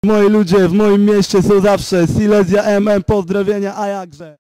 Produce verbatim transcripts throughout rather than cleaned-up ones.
Moi ludzie w moim mieście są zawsze. Silesia M M, pozdrowienia, a jakże.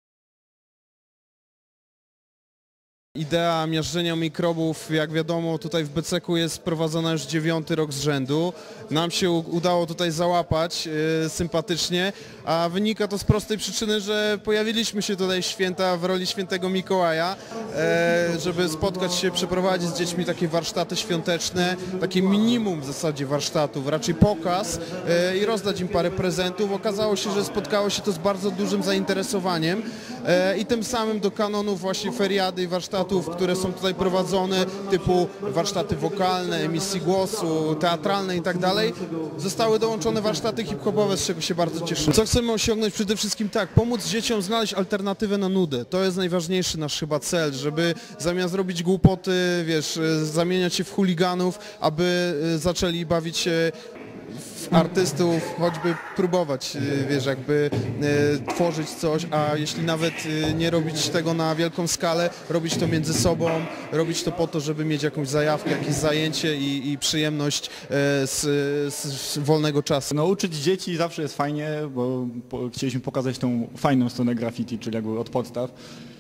Idea miażdżenia mikrobów, jak wiadomo, tutaj w B C K-u jest prowadzona już dziewiąty rok z rzędu. Nam się udało tutaj załapać yy, sympatycznie, a wynika to z prostej przyczyny, że pojawiliśmy się tutaj w święta w roli świętego Mikołaja, yy, żeby spotkać się, przeprowadzić z dziećmi takie warsztaty świąteczne, takie minimum w zasadzie warsztatów, raczej pokaz yy, i rozdać im parę prezentów. Okazało się, że spotkało się to z bardzo dużym zainteresowaniem yy, i tym samym do kanonów właśnie feriady i warsztatów, które są tutaj prowadzone, typu warsztaty wokalne, emisji głosu, teatralne i tak dalej, zostały dołączone warsztaty hip-hopowe, z czego się bardzo cieszymy. Co chcemy osiągnąć? Przede wszystkim tak, pomóc dzieciom znaleźć alternatywę na nudę. To jest najważniejszy nasz chyba cel, żeby zamiast robić głupoty, wiesz, zamieniać się w chuliganów, aby zaczęli bawić się w artystów, choćby próbować, wiesz, jakby e, tworzyć coś, a jeśli nawet e, nie robić tego na wielką skalę, robić to między sobą, robić to po to, żeby mieć jakąś zajawkę, jakieś zajęcie i, i przyjemność e, z, z wolnego czasu. No, uczyć dzieci zawsze jest fajnie, bo po, chcieliśmy pokazać tą fajną stronę graffiti, czyli jakby od podstaw.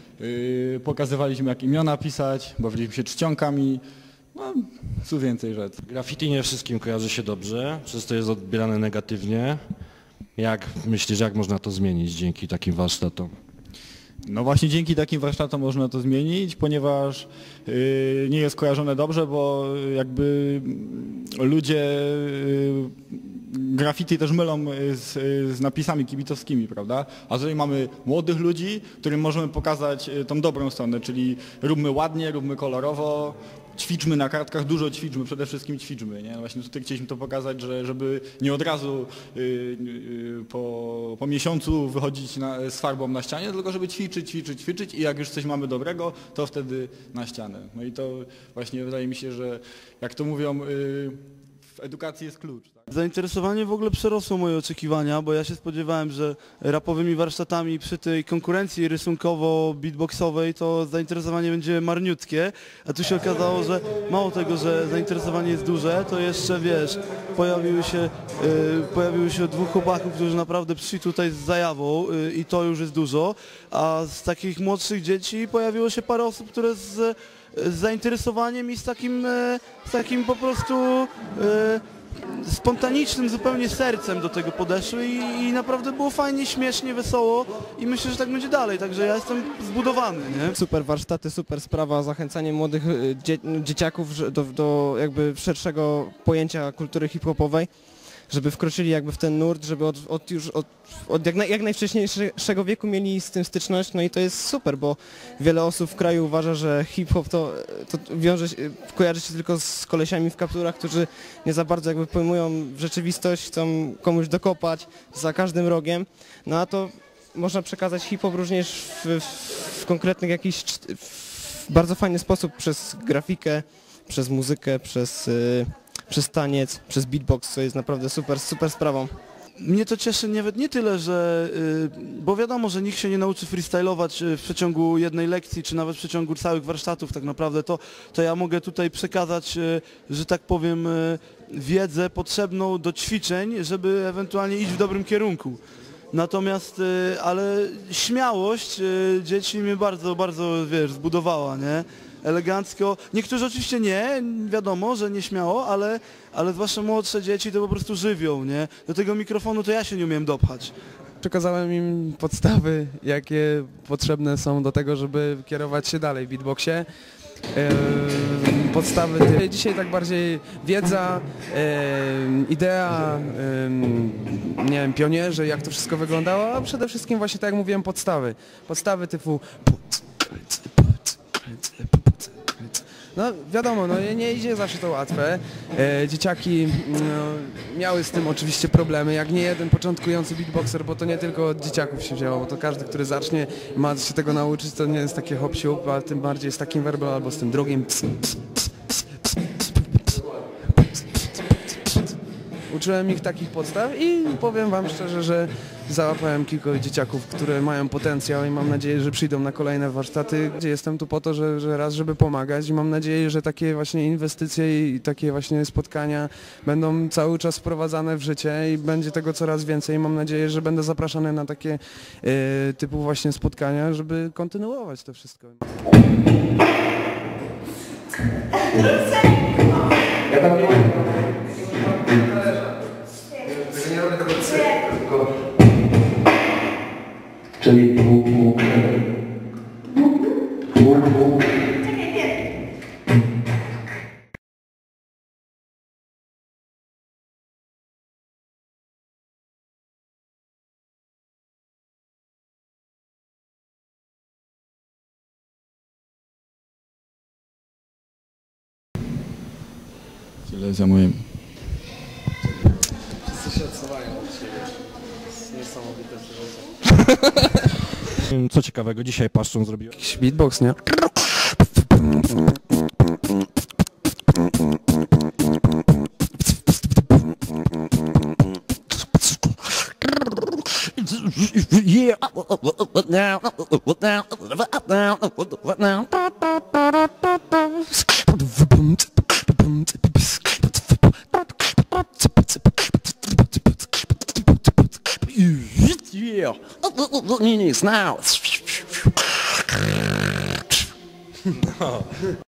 Yy, pokazywaliśmy, jak imiona pisać, bawiliśmy się czcionkami. No, co więcej rzec. Graffiti nie wszystkim kojarzy się dobrze, przez to jest odbierane negatywnie. Jak myślisz, jak można to zmienić dzięki takim warsztatom? No właśnie dzięki takim warsztatom można to zmienić, ponieważ yy, nie jest kojarzone dobrze, bo jakby ludzie yy, graffiti też mylą z, z napisami kibicowskimi, prawda? A tutaj mamy młodych ludzi, którym możemy pokazać tą dobrą stronę, czyli róbmy ładnie, róbmy kolorowo, ćwiczmy na kartkach, dużo ćwiczmy, przede wszystkim ćwiczmy, nie? Właśnie tutaj chcieliśmy to pokazać, że żeby nie od razu yy, yy, po, po miesiącu wychodzić na, z farbą na ścianie, tylko żeby ćwiczyć, ćwiczyć, ćwiczyć i jak już coś mamy dobrego, to wtedy na ścianę. No i to właśnie wydaje mi się, że jak to mówią, yy, w edukacji jest klucz. Tak? Zainteresowanie w ogóle przerosło moje oczekiwania, bo ja się spodziewałem, że rapowymi warsztatami przy tej konkurencji rysunkowo-beatboxowej to zainteresowanie będzie marniutkie, a tu się okazało, że mało tego, że zainteresowanie jest duże, to jeszcze, wiesz, pojawiły się, yy, pojawiły się dwóch chłopaków, którzy naprawdę przyszli tutaj z zajawą yy, i to już jest dużo, a z takich młodszych dzieci pojawiło się parę osób, które z z zainteresowaniem i z takim, z takim po prostu e, spontanicznym zupełnie sercem do tego podeszły i, i naprawdę było fajnie, śmiesznie, wesoło i myślę, że tak będzie dalej, także ja jestem zbudowany, nie? Super warsztaty, super sprawa, zachęcanie młodych dzie dzieciaków do, do jakby szerszego pojęcia kultury hip-hopowej, żeby wkroczyli jakby w ten nurt, żeby od, od już od, od jak, naj, jak najwcześniejszego wieku mieli z tym styczność, no i to jest super, bo wiele osób w kraju uważa, że hip-hop to, to wiąże się, kojarzy się tylko z kolesiami w kapturach, którzy nie za bardzo jakby pojmują rzeczywistość, chcą komuś dokopać za każdym rogiem, no a to można przekazać hip-hop również w, w, w konkretnych jakiś, w bardzo fajny sposób przez grafikę, przez muzykę, przez... Yy, przez taniec, przez beatbox, co jest naprawdę super, super sprawą. Mnie to cieszy nawet nie tyle, że, yy, bo wiadomo, że nikt się nie nauczy freestylować w przeciągu jednej lekcji, czy nawet w przeciągu całych warsztatów tak naprawdę, to, to ja mogę tutaj przekazać, yy, że tak powiem, yy, wiedzę potrzebną do ćwiczeń, żeby ewentualnie iść w dobrym kierunku. Natomiast, yy, ale śmiałość yy, dzieci mnie bardzo, bardzo, wiesz, zbudowała, nie? Elegancko. Niektórzy oczywiście nie, wiadomo, że nie śmiało, ale, ale zwłaszcza młodsze dzieci to po prostu żywią, nie? Do tego mikrofonu to ja się nie umiem dopchać. Przekazałem im podstawy, jakie potrzebne są do tego, żeby kierować się dalej w beatboxie. Eee, podstawy, dzisiaj tak bardziej wiedza, eee, idea, eee, nie wiem, pionierzy, jak to wszystko wyglądało, a przede wszystkim właśnie tak jak mówiłem, podstawy. Podstawy typu... No wiadomo, no nie idzie zawsze to łatwe. E, dzieciaki no, miały z tym oczywiście problemy, jak nie jeden początkujący beatboxer, bo to nie tylko od dzieciaków się wzięło, bo to każdy, który zacznie i ma się tego nauczyć, to nie jest takie hop siup, a tym bardziej z takim werbem albo z tym drugim. Uczyłem ich takich podstaw i powiem wam szczerze, że załapałem kilku dzieciaków, które mają potencjał i mam nadzieję, że przyjdą na kolejne warsztaty, gdzie jestem tu po to, że, że raz, żeby pomagać i mam nadzieję, że takie właśnie inwestycje i takie właśnie spotkania będą cały czas wprowadzane w życie i będzie tego coraz więcej. Mam nadzieję, że będę zapraszany na takie e, typu właśnie spotkania, żeby kontynuować to wszystko. Ja tam nie nie robię tego tylko... Czyli dwóch, dwóch, dwóch, dwóch. Tyle za moim. Wszyscy się odsuwają od siebie. To jest niesamowite przeżycie. Co ciekawego dzisiaj paszczą zrobiłem? Jakiś beatbox, nie? Yeah. Yeah. Now.